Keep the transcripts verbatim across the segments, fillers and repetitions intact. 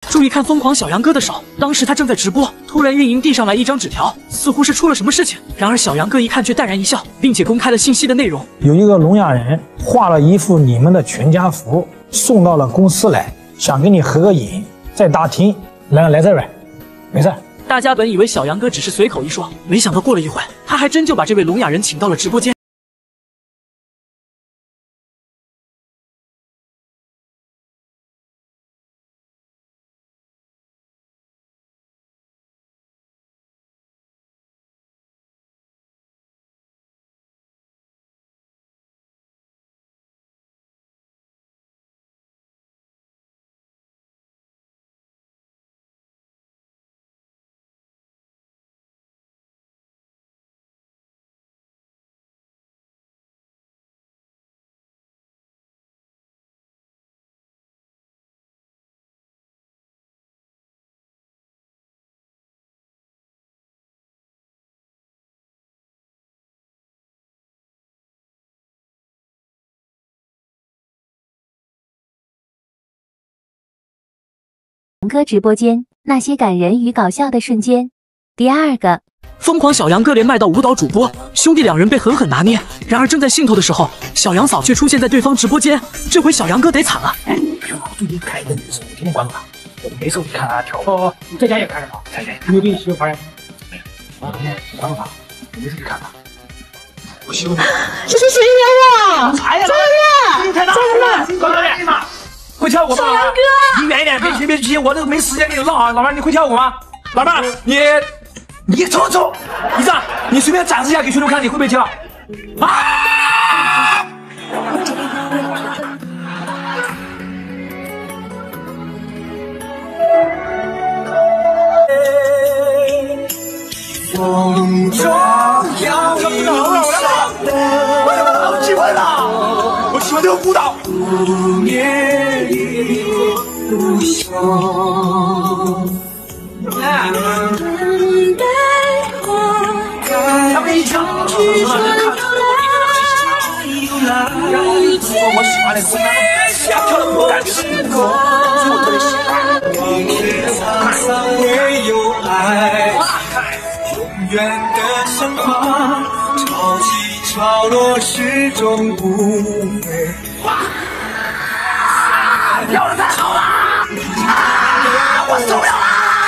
注意看疯狂小杨哥的手，当时他正在直播，突然运营递上来一张纸条，似乎是出了什么事情。然而小杨哥一看却淡然一笑，并且公开了信息的内容。 有一个聋哑人画了一幅你们的全家福，送到了公司来，想跟你合个影，在大厅，来来这边，没事。 大家本以为小杨哥只是随口一说，没想到过了一会，他还真就把这位聋哑人请到了直播间。 哥直播间那些感人与搞笑的瞬间。第二个， 疯狂小杨哥连麦到舞蹈主播，兄弟两人被狠狠拿捏。然而正在兴头的时候，小杨嫂却出现在对方直播间，这回小杨哥得惨了。哎， 最近看一个女生，我天天关注她，我没事我就看她跳舞。哦，你在家也看着她？在家。你有给你媳妇发现？没有。啊，关注她，我没事就看她。我媳妇。 这是谁惹我？ 哎呀， 真的， 太大了！关注你嘛。会跳舞吗？ 小杨哥， 你远一点，别急别急，我这个没时间跟你唠啊。老妹，你会跳舞吗？老妹，你你走走，你这样，你随便展示一下给兄弟看，你会不会跳？啊！风中摇曳的，我有好机会了，我喜欢这个舞蹈。不灭不休。他们一唱，我就看出然后说我喜欢那个，他跳的我感觉是歌，所以我特别喜欢。唯有爱，永远的神话，潮起潮落始终不会。跳的太好了！啊，我受不了了！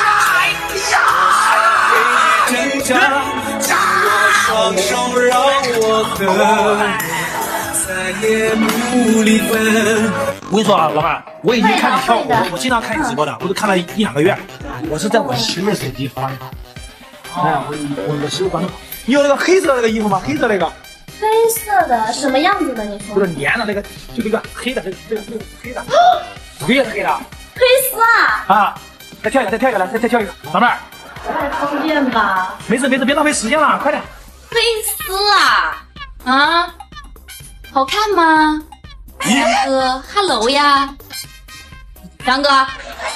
哎呀！双手让我和再也不离分。我跟你说啊，老板，我已经看你跳舞，我经常看你直播的，我都看了一两个月。我是在我媳妇手机发的。哎，我我我媳妇关注。你有那个黑色的那个衣服吗？黑色那个。 黑色的什么样子的？你说？ 就是连的那个，就那个黑的，这个这个这个黑的，这个也是黑的。 黑丝啊！ 啊，再跳一个，再跳一个，来，再再跳一个，老妹儿。 太方便吧？ 没事没事，别浪费时间了，快点。 黑丝啊！啊，好看吗？杨哥 ，Hello 呀，杨哥。啊！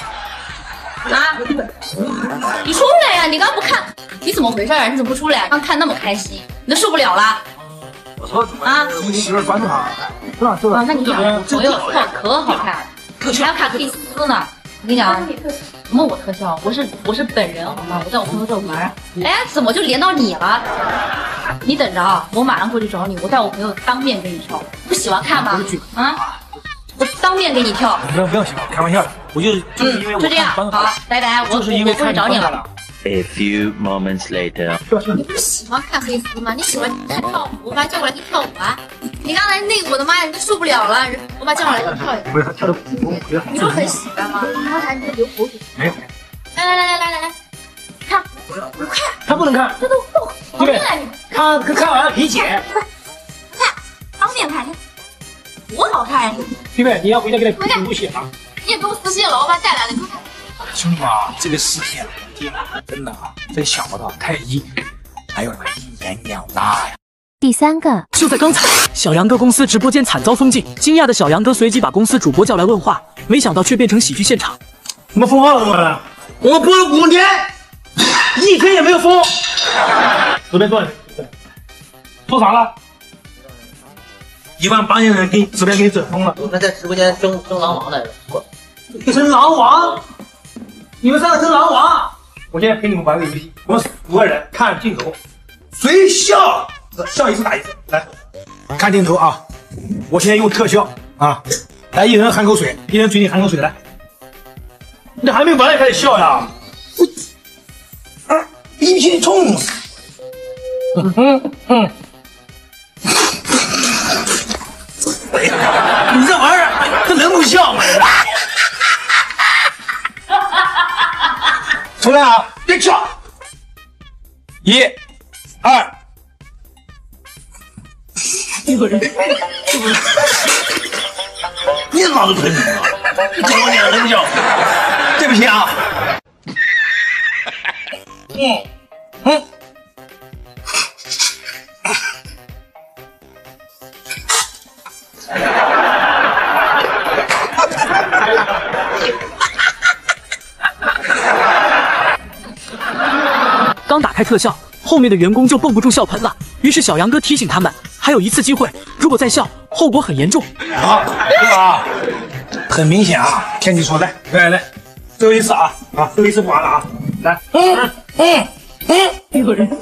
你出来呀！你刚不看，你怎么回事啊？你怎么不出来？刚看那么开心，你都受不了了。 我说啊，你媳妇关注他，是吧？是吧？ 啊，那你讲，我有跳可好看，还要看黑丝呢。我跟你讲，什么我特效？我是我是本人好吗？我在我朋友这玩，哎，怎么就连到你了？你等着啊，我马上过去找你，我带我朋友当面给你跳。不喜欢看吗？啊，我当面给你跳。 不要不要喜欢，开玩笑的，我就是就是因为我就这样，好，拜拜，我就是因为过去找你了。 A few moments later， 你不是喜欢看黑丝吗？你喜欢看跳舞，我把他叫过来给你跳舞啊！你刚才那个，我的妈呀，你都受不了了，我把他叫过来给你跳一个。 不是他跳的普通，不要。 你不是很喜欢吗？刚才你就流口水。 没有。 来来来来来来来，看，你快！ 他不能看， 这都都旁边来你。 他看完了理解。 看，当面看，多好看呀！ 弟妹，你要回家给他读读写啊。 你也不用私信了，我把他带来了，你看。 兄弟们啊，这个世界天真的啊，真想不到太一，还有什么一言两拉呀。 第三个， 就在刚才，小杨哥公司直播间惨遭封禁，惊讶的小杨哥随即把公司主播叫来问话，没想到却变成喜剧现场。 你们封号了怎么了？我们播了五年，一天也没有封。随便坐，说啥了？一万八千人给直播给你整封了。 我们在直播间争争狼王来着， 争狼王？ 你们三个争狼王，我现在陪你们玩个游戏，我们五个人看镜头，谁笑笑一次打一次。来，看镜头啊！我现在用特效啊，来一人含口水，一人嘴里含口水来。你还没完也开始笑呀？我啊，一屁冲死！嗯嗯嗯。哎呀，你这玩意儿，这能不笑吗？重来啊！别笑！一、二，一个人，你老子喷你了！你怎么脸能笑？对不起啊。嗯嗯。 刚打开特效，后面的员工就绷不住笑喷了。于是小杨哥提醒他们，还有一次机会，如果再笑，后果很严重。 好，这个啊，很明显啊，天气说来来来，最后一次啊啊，最后一次不玩了啊，来，嗯嗯嗯，一个人。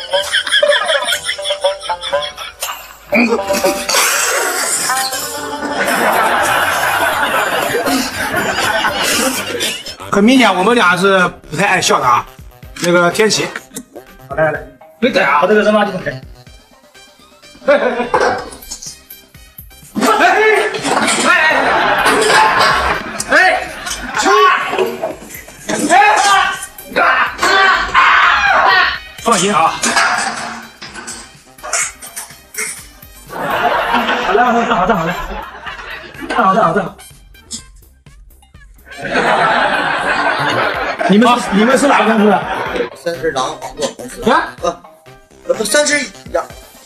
很明显，我们俩是不太爱笑的啊。那个天琪，好来来来，别逮啊！我这个扔垃圾桶开。哎哎哎！哎哎哎！放心啊。好来，站好，站好，来，站好，站好，站好。你们你们是哪个公司的？ 三只狼网络公司啊？ 呃，三只羊。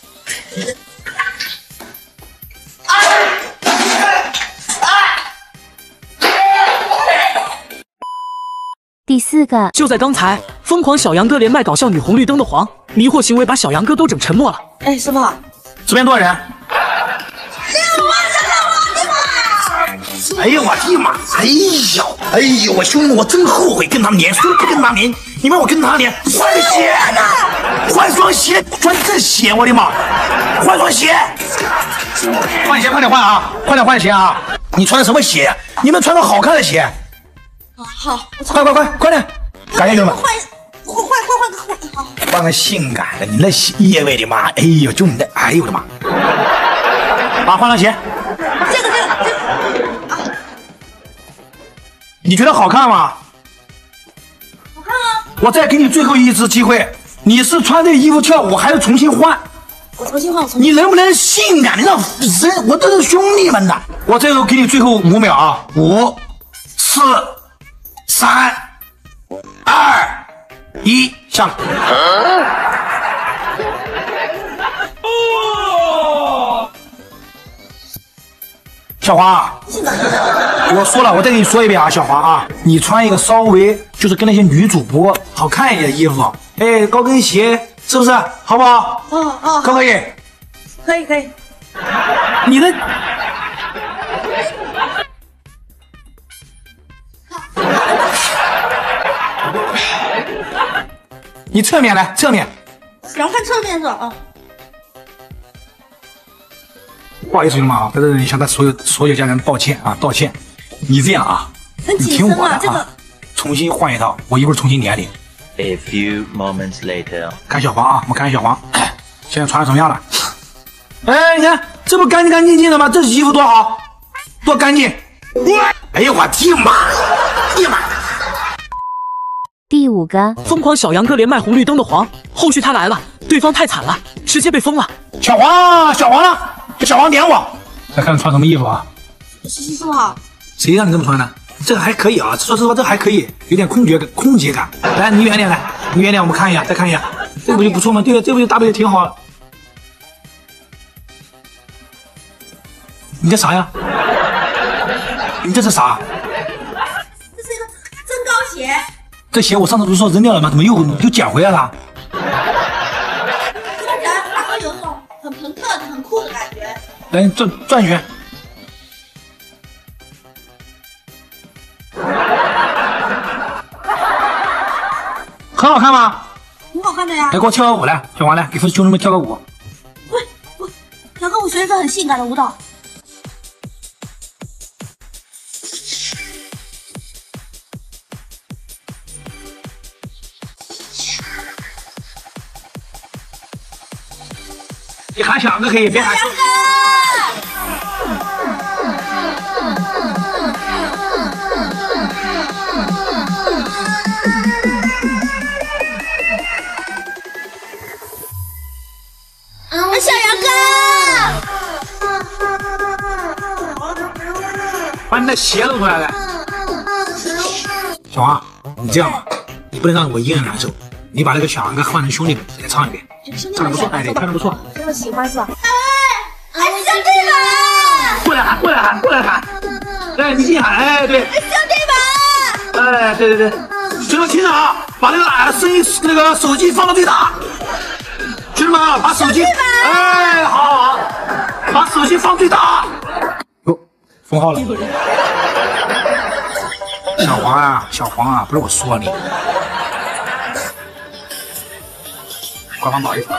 第四个， 就在刚才，疯狂小杨哥连麦搞笑女红绿灯的黄，迷惑行为把小杨哥都整沉默了。 哎，师傅， 这边多少人？哎呦我的妈！哎呦，哎呦，我兄弟，我真后悔跟他们连，说不跟他们连，你们我跟他连，换鞋呢，换双鞋，穿这鞋，我的妈，换双鞋，换鞋，快点换啊，快点换鞋啊！你穿的什么鞋？你们穿个好看的鞋。 啊好， 快快快快点，感谢你们。 换换换换换个好， 换个性感的，你那鞋，哎我的妈，哎呦，就你那，哎呦我的妈，啊，换双鞋。 这个这个这个。 你觉得好看吗？ 好看啊！ 我再给你最后一次机会，你是穿这衣服跳舞，还是重新换？ 我重新换，我重新换。 你能不能性感？你让人，我这是兄弟们的。我最后给你最后五秒啊，五、四、三、二、一，下来。小华，我说了，我再给你说一遍啊，小华啊，你穿一个稍微就是跟那些女主播好看一点的衣服，哎，高跟鞋是不是？好不好？ 哦哦， 可不可以？ 可以可以。 你的，你侧面来，侧面。 然后看侧面是吧？啊。 不好意思，兄弟们啊，在这里向他所有所有家人抱歉啊，道歉。你这样啊，你听我的啊，这个重新换一套，我一会儿重新连你。 A few moments later， 看小黄啊，我们看小黄，现在穿成什么样了？哎，你看这不干净干净净的吗？这衣服多好，多干净！哎呦我的妈！哎呀妈！ 第五个， 疯狂小杨哥连麦红绿灯的黄，后续他来了，对方太惨了，直接被封了。 小黄，小黄呢？小黄点我，再看穿什么衣服啊？ 师傅好。 谁让你这么穿的？这个还可以啊，说实话，这还可以，有点空姐感，空姐感。来，你远点来，你远点，我们看一眼，再看一眼，这不就不错吗？对了，这不就搭配的挺好。你这啥呀？你这是啥？ 这是一个增高鞋。 这鞋我上次不是说扔掉了吗？怎么又又捡回来了？ 看起来它会有那种很朋克、很酷的感觉。 来转转一圈。 很好看吗？ 挺好看的呀。 来，给我跳个舞来，小王来，给兄弟们跳个舞。 喂喂，跳个舞学一个很性感的舞蹈。 你喊小杨哥可以，别喊。 小杨哥， 把你的鞋露出来了。小王，你这样吧，你不能让我一个人难受，你把那个小杨哥换成兄弟们再唱一遍，唱的不错，哎，对，唱的不错。 真的喜欢是吧？哎，兄弟们， 过来喊，过来喊，过来喊，哎，你先喊，哎，对， 兄弟们， 哎，对对对，兄弟们听着啊，把那个哎声音那个手机放到最大。兄弟们啊，把手机，哎，好好好，把手机放最大。哟，封号了。小黄啊，小黄啊，不是我说你。官方不好意思。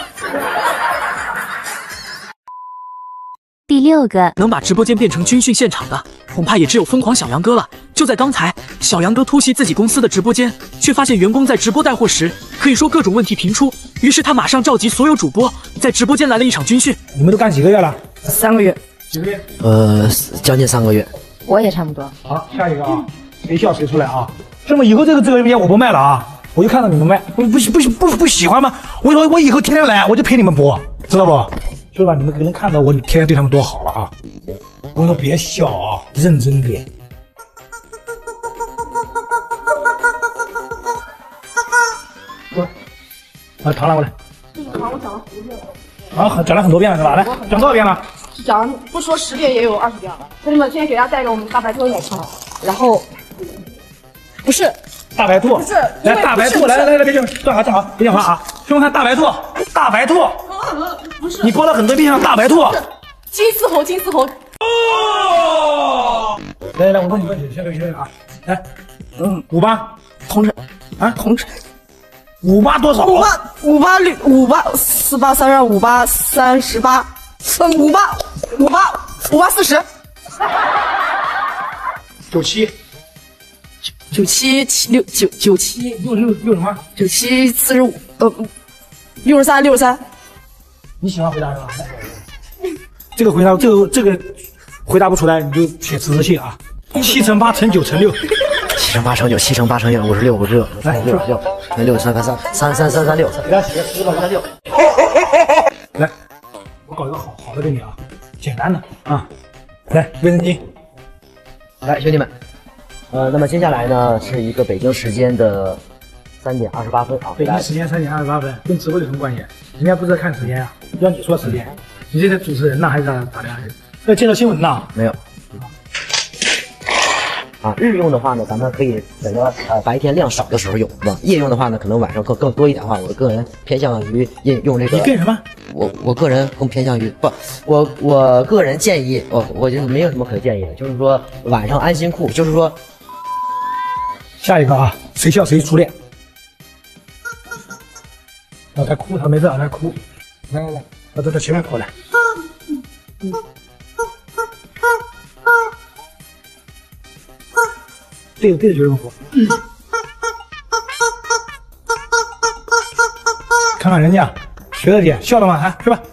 第六个， 能把直播间变成军训现场的，恐怕也只有疯狂小杨哥了。就在刚才，小杨哥突袭自己公司的直播间，却发现员工在直播带货时，可以说各种问题频出。于是他马上召集所有主播，在直播间来了一场军训。 你们都干几个月了？ 三个月。 几个月？ 呃，将近三个月。 我也差不多。 好，下一个啊，谁笑谁出来啊！这么以后这个这个烟我不卖了啊，我就看到你们卖，不不不不不喜欢吗？我说我以后天天来，我就陪你们播，知道不？是吧？你们能看到我，你天天对他们多好了啊！我说别笑啊，认真点。过来，把糖拿过来。 这个糖我讲了十遍了。 啊，讲了很多遍了是吧？来，讲多少遍了？ 讲不说十遍也有二十遍了。兄弟们，今天给大家带个我们大白兔的奶茶，然后不是大白兔， 不是来大白兔，来来来来，别讲，站好站好，别讲话啊！兄弟们看大白兔，大白兔， 不是你播了很多遍了，大白兔。 金丝猴，金丝猴。 哦，来来来，我问你问题，先别先啊，来，嗯，五八同城啊， 同城五八多少？ 五八五八六五八四八三二五八三十八，呃五八五八五八四十， 九七九七七六九九七六六六什么？ 九七四十五呃六十三六十三。 你喜欢回答是吧？这个回答这个这个回答不出来，你就写指示性啊。七乘八乘九乘六。 七乘八乘九，七乘八乘九，五十六，五十六， 来六十六，那六三三三三三三三六， 给他写十个三六。来，我搞一个好好的给你啊，简单的啊。来，卫生巾。 来，兄弟们，呃，那么接下来呢是一个北京时间的三点二十八分啊。 北京时间三点二十八分，跟直播有什么关系？人家不是在看时间啊，要你说时间，你这是主持人呢还是咋咋的？要介绍新闻呢？ 没有。啊，日用的话呢，咱们可以等着呃白天量少的时候用，是吧？夜用的话呢，可能晚上更更多一点的话，我个人偏向于用用这个。 你干什么？ 我我个人更偏向于不，我我个人建议，我我就没有什么可建议的，就是说晚上安心裤，就是说。 下一个啊，谁笑谁初恋。啊，他哭，他没事啊，他哭。来来来，他到前面过来。对着对着就这么哭。看看人家，学着点，笑了吗？啊，去吧。